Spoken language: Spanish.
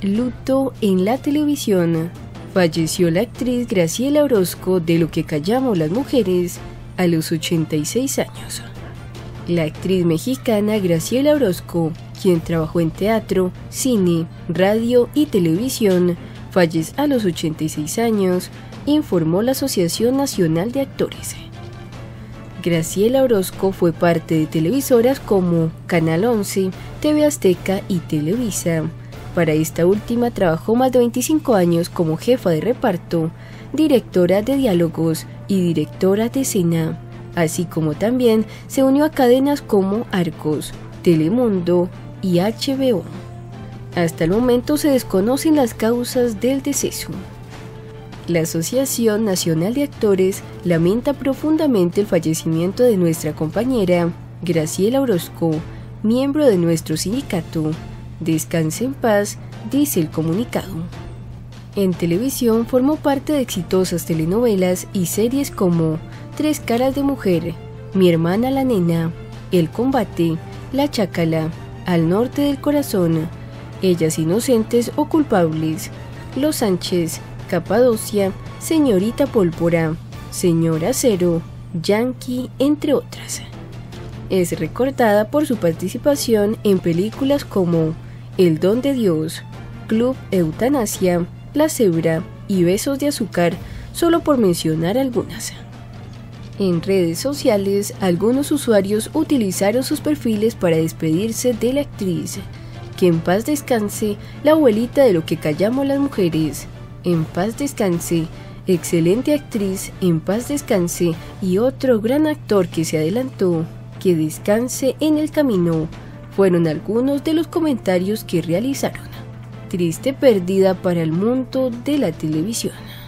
Luto en la televisión. Falleció la actriz Graciela Orozco de Lo que callamos las mujeres a los 86 años. La actriz mexicana Graciela Orozco, quien trabajó en teatro, cine, radio y televisión, falleció a los 86 años, informó la Asociación Nacional de Actores. Graciela Orozco fue parte de televisoras como Canal 11, TV Azteca y Televisa. Para esta última trabajó más de 25 años como jefa de reparto, directora de diálogos y directora de escena, así como también se unió a cadenas como Arcos, Telemundo y HBO. Hasta el momento se desconocen las causas del deceso. La Asociación Nacional de Actores lamenta profundamente el fallecimiento de nuestra compañera Graciela Orozco, miembro de nuestro sindicato. Descanse en paz, dice el comunicado. En televisión formó parte de exitosas telenovelas y series como Tres caras de mujer, Mi hermana la nena, El combate, La chácala, Al norte del corazón, Ellas inocentes o culpables, Los Sánchez, Capadocia, Señorita Pólvora, Señor Acero, Yankee, entre otras. Es recordada por su participación en películas como El don de Dios, Club Eutanasia, La cebra y Besos de azúcar, solo por mencionar algunas. En redes sociales, algunos usuarios utilizaron sus perfiles para despedirse de la actriz. Que en paz descanse la abuelita de Lo que callamos las mujeres. En paz descanse, excelente actriz, en paz descanse, y otro gran actor que se adelantó, que descanse en el camino, fueron algunos de los comentarios que realizaron. Triste pérdida para el mundo de la televisión.